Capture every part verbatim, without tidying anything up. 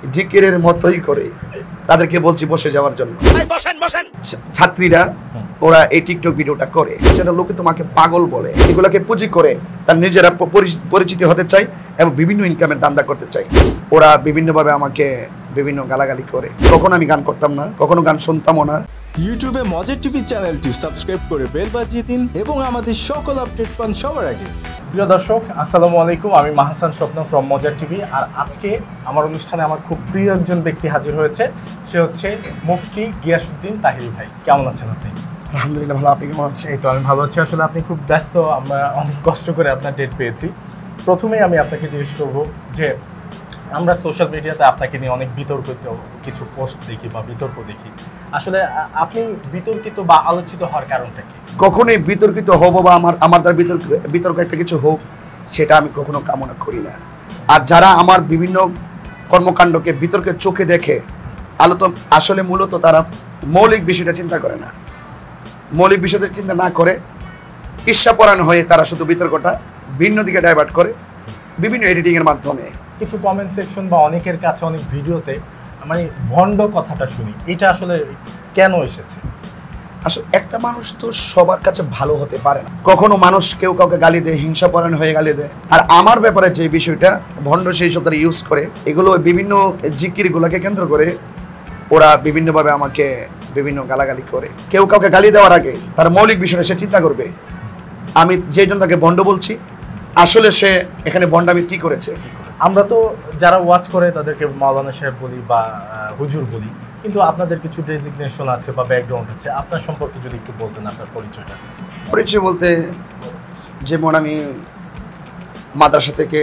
জিকিরের মতোই করে তাদেরকে বলছি বসে যাওয়ার জন্য। ছাত্রীরা ওরা এই টিকটক ভিডিওটা করে, যেন লোকে তোমাকে পাগল বলে, এগুলোকে পুঁজি করে তার নিজেরা পরিচিতি হতে চায় এবং বিভিন্ন ইনকামের দান্দা করতে চায়। ওরা বিভিন্নভাবে আমাকে বিভিন্ন গালাগালি করে। কখনো আমি গান করতাম না, কখনো গান শুনতামও না। ইউটিউবে মজার টিভি চ্যানেলটি সাবস্ক্রাইব করে বেল বাজিয়ে দিন এবং আমাদের সকল আপডেট পান সবার আগে। প্রিয় দর্শক, আসসালামু আলাইকুম। আমি মাহসান স্বপ্ন ফ্রম মজার টিভি। আর আজকে আমার অনুষ্ঠানে আমার খুব প্রিয় একজন ব্যক্তি হাজির হয়েছে। সে হচ্ছে মুফতি গিয়াসউদ্দিন তাহিরি ভাই। কেমন আছেন আপনি? আলহামদুলিল্লাহ ভালো। আপনি কেমন আছেন? এই তো আমি ভালো আছি। আসলে আপনি খুব ব্যস্ত, আমরা অনেক কষ্ট করে আপনার ডেট পেয়েছি। প্রথমেই আমি আপনাকে জিজ্ঞেস করব যে আমরা সোশ্যাল মিডিয়াতে আপনাকে নিয়ে অনেক বিতর্কিত কিছু পোস্ট দেখি বা বিতর্ক দেখি। আসলে আপনি বিতর্কিত বা আলোচিত হওয়ার কারণটা কি? কখনোই বিতর্কিত হব বা আমার আমার দ্বারা বিতর্ক বিতর্ক একটা কিছু হোক, সেটা আমি কখনো কামনা করি না। আর যারা আমার বিভিন্ন কর্মকাণ্ডকে বিতর্কের চোখে দেখে আলোত, আসলে মূলত তারা মৌলিক বিষয়টা চিন্তা করে না। মৌলিক বিষয়টা চিন্তা না করে ঈর্ষাপরায়ণ হয়ে তারা শুধু বিতর্কটা ভিন্ন দিকে ডাইভার্ট করে বিভিন্ন এডিটিংয়ের মাধ্যমে। কিছু কমেন্ট সেকশন বা অনেকের কাছে অনেক ভিডিওতে মানে ভণ্ড কথাটা শুনি, এটা আসলে কেন এসেছে? আসলে একটা মানুষ তো সবার কাছে ভালো হতে পারে না। কখনো মানুষ কেউ কাউকে গালি দেয়, হিংসাপরায়ণ হয়ে গালি দেয়। আর আমার ব্যাপারে যে বিষয়টা ভণ্ড সেই শব্দটা ইউজ করে, এগুলো বিভিন্ন জিকিরগুলোকে কেন্দ্র করে ওরা বিভিন্নভাবে আমাকে বিভিন্ন গালাগালি করে। কেউ কাউকে গালি দেওয়ার আগে তার মৌলিক বিষয়টা সে চিন্তা করবে, আমি যে জন তাকে ভণ্ড বলছি, আসলে সে এখানে ভণ্ডামি কি করেছে। আমরা তো যারা ওয়াচ করে তাদেরকে মাওলানা সাহেব বলি বা হুজুর বলি, কিন্তু আপনাদের কিছু ডেজিগনেশন আছে বা ব্যাকগ্রাউন্ড আছে। আপনার সম্পর্কে যদি একটু বলতেন, আপনার পরিচয়টা। পরিচয় বলতে যেমন আমি মাদ্রাসা থেকে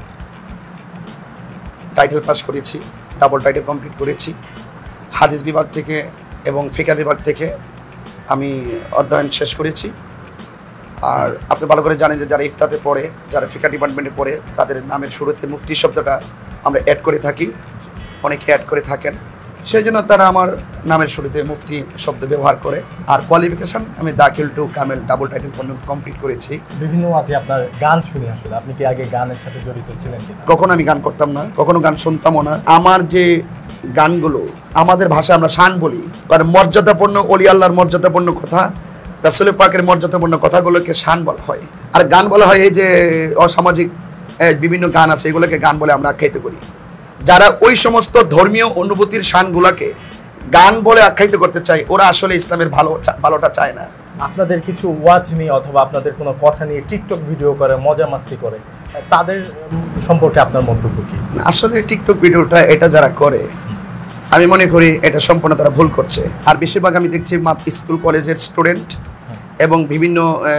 টাইটেল পাস করেছি, ডাবল টাইটেল কমপ্লিট করেছি। হাদিস বিভাগ থেকে এবং ফিকাহ বিভাগ থেকে আমি অধ্যয়ন শেষ করেছি। আর আপনি ভালো করে জানেন যে যারা ইফতাতে পড়ে, যারা ফিকাহ ডিপার্টমেন্টে পড়ে, তাদের নামের শুরুতে মুফতি শব্দটা আমরা অ্যাড করে থাকি, অনেকে অ্যাড করে থাকেন। সেই জন্য তারা আমার নামের শুরুতে মুফতি শব্দ ব্যবহার করে। আর কোয়ালিফিকেশন আমি দাখিল টু কামেল ডাবল টাইটেল পর্যন্ত কমপ্লিট করেছি। বিভিন্ন আজকে আপনার গান শুনি, আসলে আপনি কি আগে গানের সাথে জড়িত ছিলেন? কখনো আমি গান করতাম না, কখনো গান শুনতামও না। আমার যে গানগুলো, আমাদের ভাষা আমরা শান বলি, কারণ মর্যাদাপূর্ণ অলি আল্লাহর মর্যাদাপূর্ণ কথা, রাসূল পাকের মর্যাদাপূর্ণ কথাগুলোকে শান বলা হয়। আর গান বলা হয় এই যে অসামাজিক বিভিন্ন গান আছে, এগুলোকে গান বলে আমরা আখ্যায়িত করি। যারা ওই সমস্ত ধর্মীয় অনুভূতির শানগুলোকে গান বলে আখ্যায়িত করতে চায়, ওরা আসলে ইসলামের ভালো ভালোটা চায় না। আপনাদের কিছু ওয়াজ নিয়ে অথবা আপনাদের কোনো কথা নিয়ে টিকটক ভিডিও করে, মজা মাস্তি করে, তাদের সম্পর্কে আপনার মন্তব্য কি? আসলে টিকটক ভিডিওটা এটা যারা করে, আমি মনে করি এটা সম্পূর্ণ তারা ভুল করছে। আর বেশিরভাগ আমি দেখছি স্কুল কলেজের স্টুডেন্ট এবং বিভিন্ন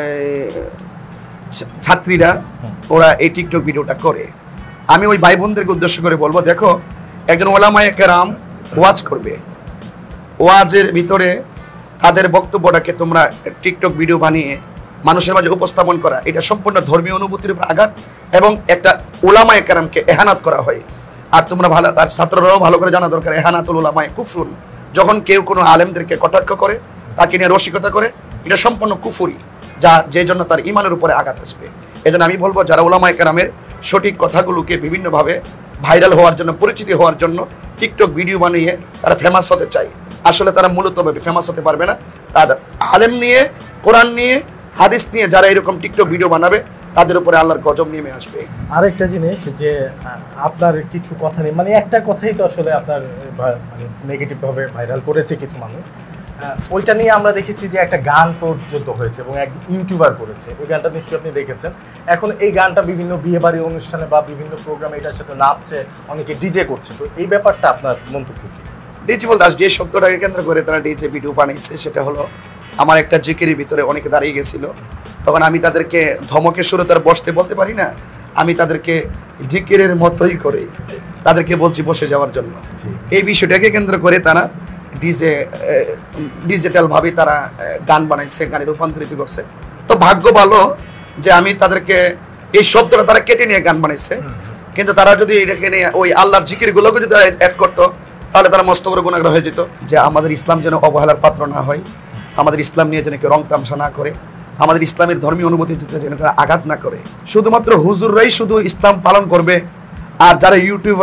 ছাত্রীরা ওরা এই টিকটক ভিডিওটা করে। আমি ওই ভাই বোনদেরকে উদ্দেশ্য করে বলবো, দেখো একজন ওলামায়ে কেরাম ওয়াজ করবে, ওয়াজের ভিতরে তাদের বক্তব্যটাকে তোমরা টিকটক ভিডিও বানিয়ে মানুষের মাঝে উপস্থাপন করা, এটা সম্পূর্ণ ধর্মীয় অনুভূতির উপর আঘাত এবং একটা ওলামায়ে কেরামকে এহানাত করা হয়। আর তোমরা ভালো, আর ছাত্ররাও ভালো করে জানা দরকার, এহানাতুল উলামায়ে কুফরুন। যখন কেউ কোনো আলেমদেরকে কটাক্ষ করে, তাকে নিয়ে রসিকতা করে, এটা সম্পূর্ণ কুফরি, যা যে জন্য তার ইমানের উপরে আঘাত আসবে। এজন্য আমি বলবো, যারা ওলামায়ে কেরামের সঠিক কথাগুলোকে বিভিন্নভাবে ভাইরাল হওয়ার জন্য, পরিচিতি হওয়ার জন্য টিকটক ভিডিও বানিয়ে তারা ফেমাস হতে চায়, আসলে তারা মূলত ফেমাস হতে পারবে না। তাদের আলেম নিয়ে, কোরআন নিয়ে, হাদিস নিয়ে যারা এরকম টিকটক ভিডিও বানাবে, তাদের উপরে আল্লাহর গজব নেমে আসবে। আরেকটা জিনিস যে আপনার কিছু কথা নেই, মানে একটা কথাই তো আসলে আপনার মানে নেগেটিভভাবে ভাইরাল করেছে কিছু মানুষ, ওইটা নিয়ে আমরা দেখেছি যে একটা গান পর্যন্ত হয়েছে এবং এক ইউটিউবার করেছে। ওই গানটা নিশ্চয়ই আপনি দেখেছেন। এখন এই গানটা বিভিন্ন বিয়েবাড়ি অনুষ্ঠানে বা বিভিন্ন প্রোগ্রামে এটার সাথে নাচছে, অনেকে ডিজে করছে। তো এই ব্যাপারটা আপনার মন্তব্য কি? ডিজে বলতে যে শব্দটাকে কেন্দ্র করে তারা ডিজে ভিডিও বানিয়েছে, সেটা হলো আমার একটা জিকিরের ভিতরে অনেকে দাঁড়িয়ে গেছিল, তখন আমি তাদেরকে ধমকের সুরে তার বসতে বলতে পারি না, আমি তাদেরকে জিকিরের মতোই করে তাদেরকে বলছি বসে যাওয়ার জন্য। এই বিষয়টাকে কেন্দ্র করে তারা ডিজে ডিজিটালভাবে তারা গান বানাইছে, গানে রূপান্তরিত করছে। তো ভাগ্য ভালো যে আমি তাদেরকে এই শব্দটা তারা কেটে নিয়ে গান বানাইছে, কিন্তু তারা যদি এটাকে নিয়ে ওই আল্লাহর জিকিরগুলোকে যদি অ্যাড করতো, তাহলে তারা মস্ত বড় গুনাহগার হয়ে যেত। যে আমাদের ইসলাম যেন অবহেলার পাত্র না হয়, আমাদের ইসলাম নিয়ে যেন কেউ রং তামসা না করে, আমাদের ইসলামের ধর্মীয় অনুভূতি যেন আঘাত না করে। শুধুমাত্র হুজুররাই শুধু ইসলাম পালন করবে, আর যারা ইউটিউবার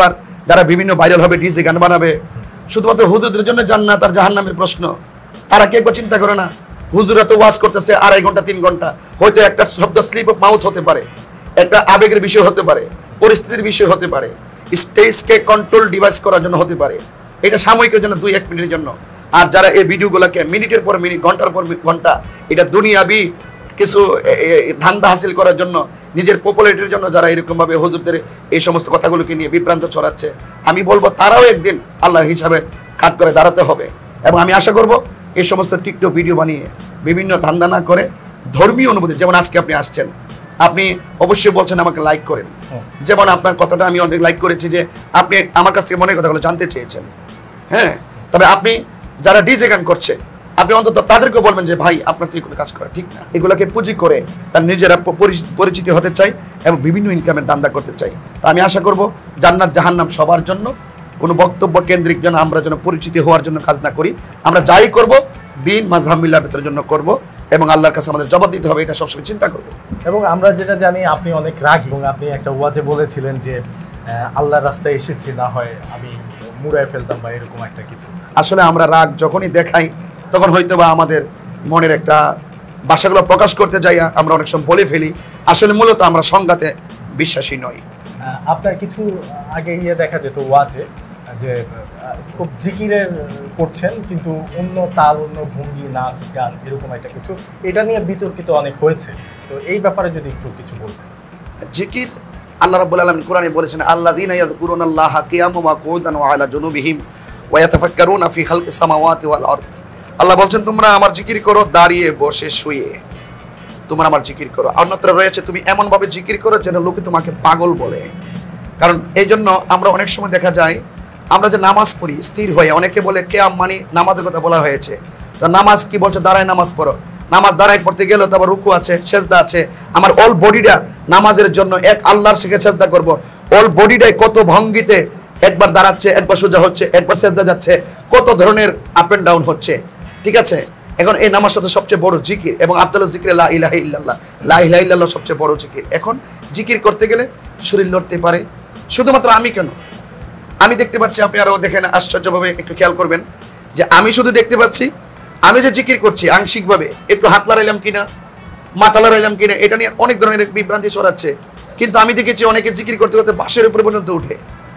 যারা বিভিন্ন ভাইরাল হবে, ডিজে গান বানাবে, শুধুমাত্র হুজুরদের জন্য জান্নাত আর জাহান্নামের প্রশ্ন, তারা কি একবার চিন্তা করে না? হুজুরা তো ওয়াজ করতেছে আড়াই ঘন্টা তিন ঘন্টা, হয়তো একটা শব্দ স্লিপ অফ মাউথ হতে পারে, একটা আবেগের বিষয় হতে পারে, পরিস্থিতির বিষয় হতে পারে, স্টেজকে কন্ট্রোল ডিভাইস করার জন্য হতে পারে, এটা সাময়িকের জন্য দুই এক মিনিটের জন্য। আর যারা এই ভিডিওগুলোকে মিনিটের পর মিনিট, ঘন্টার পর ঘন্টা, এটা দুনিয়াবি কিছু ধান্দা হাসিল করার জন্য, নিজের পপুলারিটির জন্য যারা এরকমভাবে হুজুরদের এই সমস্ত কথাগুলোকে নিয়ে বিভ্রান্ত ছড়াচ্ছে, আমি বলবো তারাও একদিন আল্লাহর হিসাবে কাজ করে দাঁড়াতে হবে। এবং আমি আশা করব এই সমস্ত টিকটক ভিডিও বানিয়ে বিভিন্ন ধান্দা না করে ধর্মীয় অনুভূতি, যেমন আজকে আপনি আসছেন, আপনি অবশ্যই বলছেন আমাকে লাইক করেন, যেমন আপনার কথাটা আমি অনেক লাইক করেছি যে আপনি আমার কাছ থেকে মনের কথাগুলো জানতে চেয়েছেন। হ্যাঁ, তবে আপনি যারা ডিজে গান করছে, আপনি অন্তত তাদেরকে বলবেন যে ভাই আপনার তো এগুলো কাজ করা ঠিক না, এগুলোকে পুঁজি করে তার নিজেরা পরিচিতি হতে চাই এবং বিভিন্ন ইনকামের দান্দা করতে চাই। তো আমি আশা করব জান্নাত জাহান্নাম সবার জন্য, কোনো বক্তব্য কেন্দ্রিক যেন আমরা যেন পরিচিতি হওয়ার জন্য কাজ না করি। আমরা যাই করব দিন মাযহাব মিল্লাতের জন্য করব এবং আল্লাহর কাছে আমাদের জবাব দিতে হবে, এটা সবসময় চিন্তা করব। এবং আমরা যেটা জানি আপনি অনেক রাগী, এবং আপনি একটা ওয়াজে বলেছিলেন যে আল্লাহর রাস্তায় এসেছি, না হয় আমি মুড়ায় ফেলতাম বা এরকম একটা কিছু। আসলে আমরা রাগ যখনই দেখাই তখন হয়তো বা আমাদের মনের একটা ভাষাগুলো প্রকাশ করতে যাই, আমরা অনেক সময় বলে ফেলি। আসলে মূলত আমরা সংঘাতে বিশ্বাসী নই। আপনার কিছু আগে ইয়ে দেখা যেত ওয়াজে যে খুব জিকিরের করছেন, কিন্তু অন্য তাল, অন্য ভঙ্গি, নাচ গান এরকম একটা কিছু, এটা নিয়ে বিতর্কিত অনেক হয়েছে। তো এই ব্যাপারে যদি একটু কিছু বলতেন। জিকির আল্লাহ রাব্বুল আলামিন কোরআনে বলেছেন, আল্লাযীনা ইয়াযকুরুনাল্লাহা কিয়ামান ওয়া কুউদান ওয়া আলা জুনুবিহিম ওয়া ইয়াতাফাক্কারুনা ফি খালকিস সামাওয়াতি ওয়াল আরদ। আল্লাহ বলছেন তোমরা আমার জিকির করো দাঁড়িয়ে, বসে, শুয়ে, তোমরা আমার জিকির করো। অন্যত্র রয়েছে তুমি এমন ভাবে জিকির করো যেন লোকে তোমাকে পাগল বলে। কারণ এই জন্য আমরা অনেক সময় দেখা যায় আমরা যে নামাজ পড়ি স্থির হয়ে, অনেকে বলে কিয়াম মানে নামাজের কথা বলা হয়েছে, তো নামাজ কি বলছে? দাঁড়ায় নামাজ পড়ো। নামাজ দাঁড়ায় পড়তে গেলেও তো আবার রুকু আছে, সেজদা আছে। আমার অল বডিটা নামাজের জন্য এক আল্লাহর শিখে সেজদা করব, অল বডিটাই কত ভঙ্গিতে একবার দাঁড়াচ্ছে, একবার সোজা হচ্ছে, একবার সেজদা যাচ্ছে, কত ধরনের আপ এন্ড ডাউন হচ্ছে, ঠিক আছে? এখন এই নামাজটা তো সবচেয়ে বড় জিকির, এবং আফদালু যিকরি লা ইলাহা ইল্লাল্লাহ, লা ইলাহা ইল্লাল্লাহ সবচেয়ে বড় জিকির। এখন জিকির করতে গেলে শরীর লড়তে পারে। শুধুমাত্র আমি কেন, আমি দেখতে পাচ্ছি, আপনি আরও দেখেন আশ্চর্যভাবে একটু খেয়াল করবেন যে আমি শুধু দেখতে পাচ্ছি আমি যে জিকির করছি আংশিকভাবে, একটু হাত লড়াইলাম কিনা, মাথা লড়াইলাম কিনা, এটা নিয়ে অনেক ধরনের বিভ্রান্তি ছড়াচ্ছে। কিন্তু আমি দেখেছি অনেকে জিকির করতে করতে বাঁশের উপরে পর্যন্ত উঠে,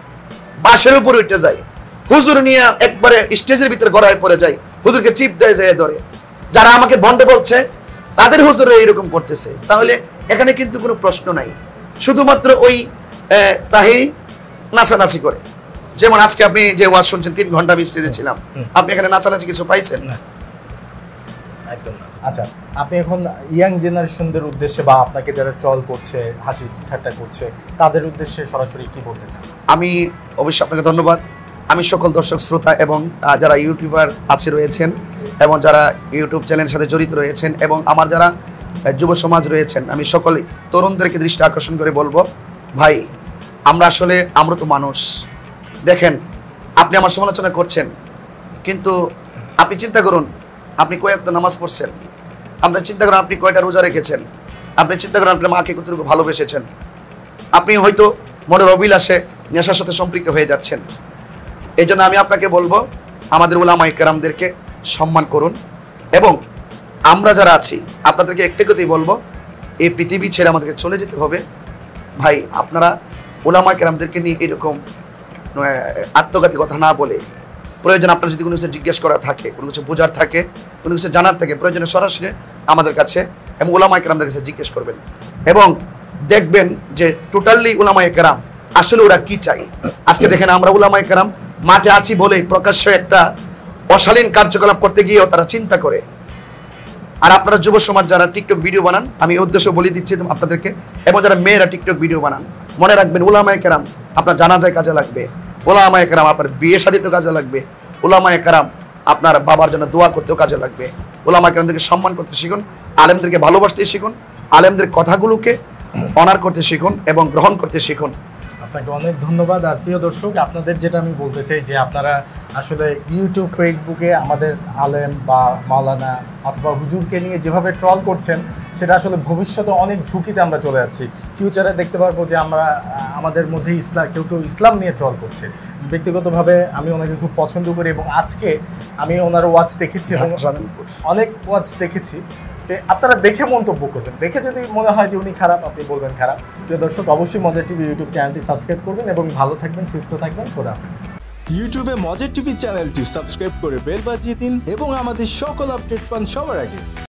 বাঁশের উপরে উঠে যায়, হুজুর নিয়ে একবারে স্টেজের ভিতরে গড়ায় পড়ে যায়, হুজুরকে চিপ দেয় যায় ধরে। যারা আমাকে ভণ্ডে বলছে তাদের হুজুরে এইরকম করতেছে। তাহলে এখানে কিন্তু কোনো প্রশ্ন নাই, শুধুমাত্র ওই তাহি নাচানাচি করে। যেমন আজকে আপনি যে ওয়াজ শুনছেন, তিন ঘন্টা আমি স্টেজে ছিলাম, আপনি এখানে নাচানাচি কিছু পাইছেন? একদম না। আচ্ছা, আপনি এখন ইয়াং জেনারেশনদের উদ্দেশ্যে বা আপনাকে যারা ট্রল করছে, হাসি ঠাট্টা করছে, তাদের উদ্দেশ্যে সরাসরি কি বলতে চান? আমি অবশ্যই আপনাকে ধন্যবাদ। আমি সকল দর্শক শ্রোতা এবং যারা ইউটিউবার আছে রয়েছেন এবং যারা ইউটিউব চ্যানেলের সাথে জড়িত রয়েছেন এবং আমার যারা যুব সমাজ রয়েছেন, আমি সকল তরুণদেরকে দৃষ্টি আকর্ষণ করে বলবো, ভাই আমরা আসলে আমরা তো মানুষ। দেখেন, আপনি আমার সমালোচনা করছেন, কিন্তু আপনি চিন্তা করুন আপনি কয়েকটা নামাজ পড়ছেন, আপনি চিন্তা করেন আপনি কয়টা রোজা রেখেছেন, আপনি চিন্তা করেন আপনার মাকে কতটুকু ভালোবেসেছেন, আপনি হয়তো মনের অভিলাষে নেশার সাথে সম্পৃক্ত হয়ে যাচ্ছেন। এই জন্য আমি আপনাকে বলবো আমাদের উলামায়ে কেরামদেরকে সম্মান করুন, এবং আমরা যারা আছি আপনাদেরকে একটি কথাই বলবো, এই পৃথিবী ছেড়ে আমাদেরকে চলে যেতে হবে। ভাই আপনারা উলামায়ে কেরামদেরকে নিয়ে এরকম আত্মঘাতী কথা না বলে, প্রয়োজন আপনার যদি কোনো কিছু জিজ্ঞেস করা থাকে, কোনো কিছু বোঝার থাকে, কোনো কিছু জানার থাকে, প্রয়োজনে সরাসরি আমাদের কাছে এবং উলামায়ে কেরামদের কাছে জিজ্ঞেস করবেন, এবং দেখবেন যে টোটালি উলামায়ে কেরাম আসলে ওরা কি চাই। আজকে দেখেন আমরা উলামায়ে কেরাম মাঠে আছি বলেই প্রকাশ্যে একটা অশালীন কার্যকলাপ করতে গিয়েও তারা চিন্তা করে। আর আপনারা যুব সমাজ যারা টিকটক ভিডিও বানান, আমি উদ্দেশ্য বলে দিচ্ছি আপনাদেরকে, এবং যারা মেয়েরা টিকটক ভিডিও বানান, মনে রাখবেন উলামায়ে কেরাম আপনার জানাজায় কাজে লাগবে, উলামায়ে কেরাম আপনার বিয়ে শাদীতেও কাজে লাগবে, উলামায়ে কেরাম আপনার বাবার জন্য দোয়া করতেও কাজে লাগবে। উলামায়ে কেরামদেরকে সম্মান করতে শিখুন, আলেমদেরকে ভালোবাসতে শিখুন, আলেমদের কথাগুলোকে অনার করতে শিখুন এবং গ্রহণ করতে শিখুন। আপনাকে অনেক ধন্যবাদ। আর প্রিয় দর্শক, আপনাদের যেটা আমি বলতে চাই যে আপনারা আসলে ইউটিউব, ফেসবুকে আমাদের আলেম বা মাওলানা অথবা হুজুরকে নিয়ে যেভাবে ট্রল করছেন, সেটা আসলে ভবিষ্যতে অনেক ঝুঁকিতে আমরা চলে যাচ্ছি। ফিউচারে দেখতে পারবো যে আমরা আমাদের মধ্যে ইসলাম, কেউ কেউ ইসলাম নিয়ে ট্রল করছে। ব্যক্তিগতভাবে আমি ওনাকে খুব পছন্দ করি এবং আজকে আমি ওনার ওয়াচ দেখেছি এবং অনেক ওয়াচ দেখেছি, যে আপনারা দেখে মন্তব্য করবেন। দেখে যদি মনে হয় যে উনি খারাপ, আপনি বলবেন খারাপ। প্রিয় দর্শক, অবশ্যই মজার টিভি ইউটিউব চ্যানেলটি সাবস্ক্রাইব করবেন এবং ভালো থাকবেন, সুস্থ থাকবেন। খোদা হাফেজ। ইউটিউবে মজার টিভি চ্যানেলটি সাবস্ক্রাইব করে বেল বাজিয়ে দিন এবং আমাদের সকল আপডেট পান সবার আগে।